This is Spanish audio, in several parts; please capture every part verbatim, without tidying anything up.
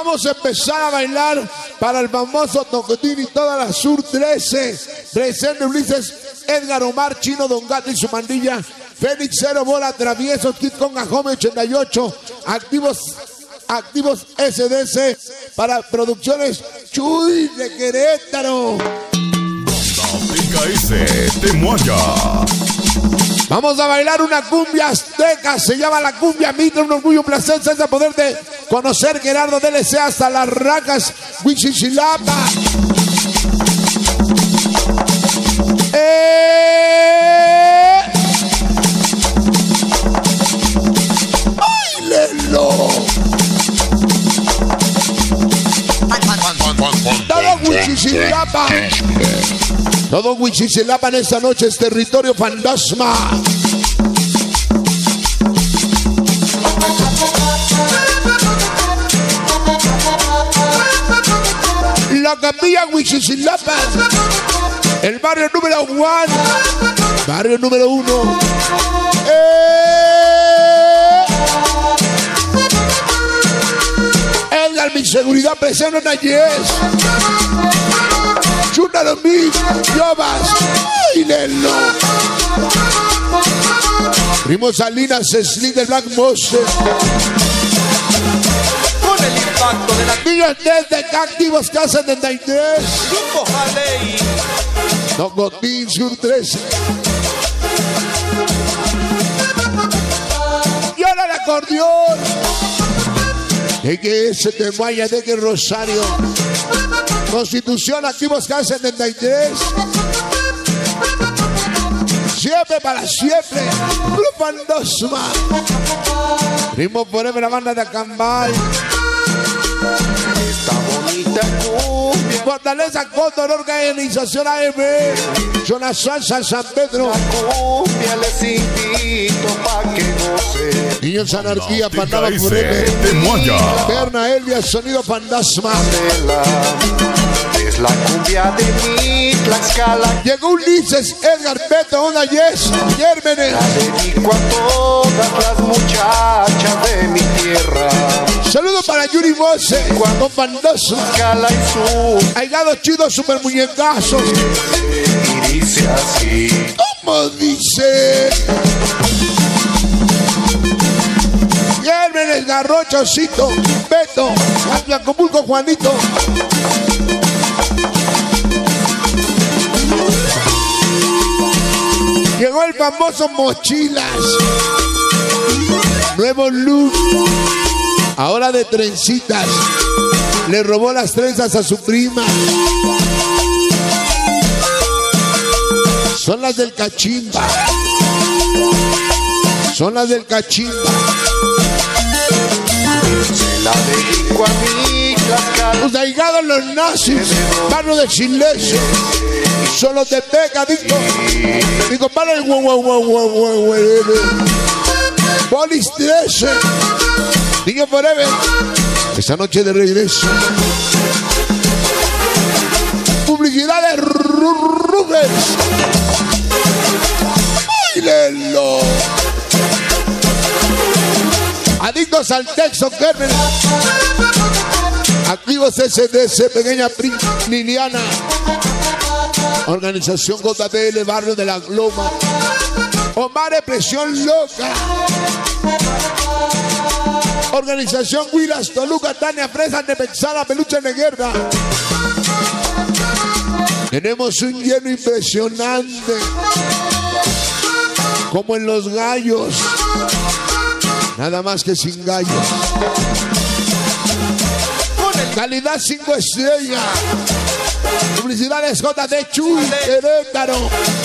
Vamos a empezar a bailar para el famoso Tocotín y toda la Sur trece. Presente Ulises, Edgar, Omar, Chino, Don Gato y su mandilla. Félix, Cero, Bola, Traviesos, Kid Conga, Home ochenta y ocho. Activos, activos S D C para producciones Chuy de Querétaro. Pica ese, te moya. Vamos a bailar una cumbia azteca, se llama la cumbia Mitra, un orgullo, un placer, es de poder de conocer Gerardo D L C hasta las Racas, Huichichilapa. ¡Eh! ¡Báilenlo! Todo Huichichilapa. Todo Huichichilapa en esta noche es territorio fantasma. La capilla Huichichilapa, el barrio número uno, barrio número uno. ¡Eh! Edgar, mi seguridad presente en Ayes. Chúnalo mí, Yobas, báilenlo. Primo Salinas, Slick del Black Monster. Con el impacto de la Niños desde Activos K setenta y tres. Grupo Jalei. Tocotín Sur trece. Y ahora el acordeón. De que ese te vaya, de que Rosario. Constitución, Activos K setenta y tres. Siempre para siempre. Grupo Andosma. Primo Forever, la banda de Acambay. Esta bonita cumbia. Fortaleza Cóndor, organización A M. Zona Salsa, San Pedro. La cumbia les invito pa' que goce. Niños Anarquía, Pandava Pica ese, Forever. te moya. Berna Elvia, Sonido Fantasma. Es la cumbia de mi Tlaxcala. Llegó Ulises, Edgar, Beto, Onda, Yes, Gérmenes. La dedico a todas las muchachas de mi tierra. Saludos para Yuri Mose, con Fantasma. Tlaxcala y su Aigado chido, super muñecazos. y dice así. ¿Cómo dice? Gérmenes, Garrochocito, Beto, Acapulco, Juanito. Llegó el famoso Mochilas. Nuevo look. Ahora de trencitas. Le robó las trenzas a su prima. Son las del Cachimba. Son las del Cachimba. Se la dedico a mi Tlaxcala. Los aigados los nazis. Barrio de Silencio. Solo te pega, digo. Digo, para el guau, guau, guau, guau, guau, guau. Polis trece. Niño Forever. Esta noche de regreso. Publicidad de Rubens. Báilenlo. Adictos al texto, Kermen. Activos S D C, pequeña Pri Liliana. Organización J T L, barrio de la Loma. Omar, Presión Loca. Organización Huilas, Toluca, Tania, Fresa, Nepexala, Peluche de Guerra. Tenemos un lleno impresionante. Como en Los Gallos. Nada más que sin gallos. Calidad cinco estrellas. Publicidades J D Chuy, Querétaro.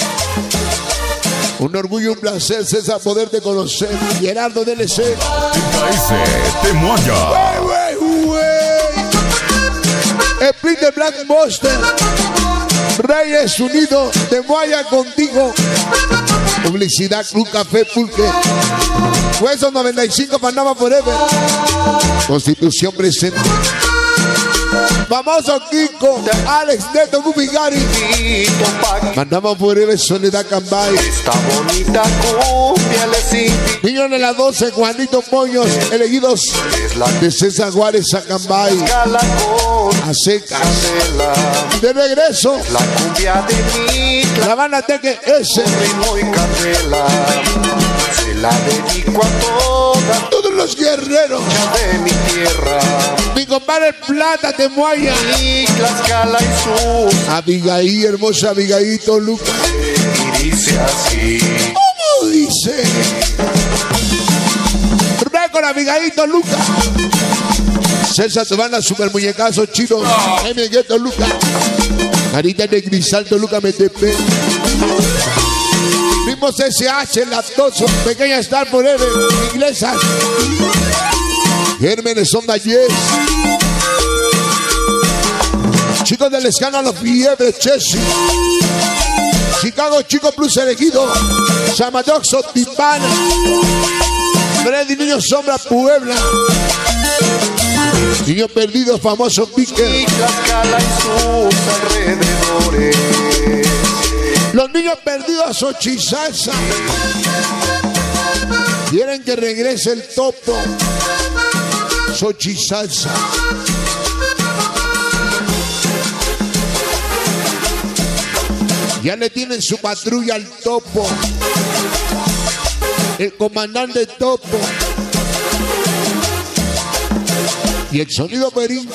Un orgullo, un placer, César, poderte conocer. Gerardo D L C. Pica ese, te moya. Wey, wey, wey. Split de Black Monster. Reyes Unidos, te vaya contigo. Publicidad Club Café Pulque. Huesos noventa y cinco, Panama Forever. Constitución presente. Famoso Kiko, Alex Neto, Gupi Gary. Mandamos por Eve Soledad Cambay. Esta bonita cumbia les invito. Niños de la doce, Juanito Moños, elegidos de César Juárez a Cambay. A secas. De regreso, La cumbia de mi la banda Teque S. ritmo y candela. Se la dedico a toda Todos los guerreros. de mi tierra. Mi compadre Plata Temuaya. Y Tlaxcala y su Abigail, hermosa Abigail Toluca. y dice así. ¿Cómo dice? Ve con Abigail Toluca. César Tobana, super muñecazo chino. M G Toluca. Carita de Cristal Toluca M T P. Mismos S H, Latoso, Pequeña Star Forever, Inglesas. Gérmenes Onda Yes. Chicos del escándalo Fiebre Chessy. Chicago Chico Plus elegido. Samadoxo Tipana. Freddy Niño Sombra Puebla. Niño Perdido famoso Pique. Y Tlaxcala y sus alrededores. Los Niños Perdidos Xochisalsa. Quieren que regrese el topo. Xochisalsa. Ya le tienen su patrulla al topo. El comandante Topo. Y el sonido Berinca.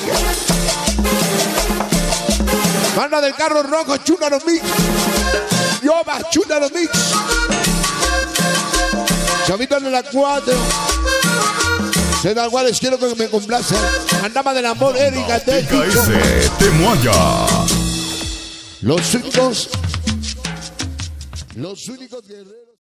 Banda del carro rojo, Chúnaro Mix. Yoba, Chúnaro Mix. Chavito de la cuatro. César Juárez, quiero que me complace. Andama del amor, Erika Técnico. Tica ese, Temuaya. Los únicos. Los únicos guerreros.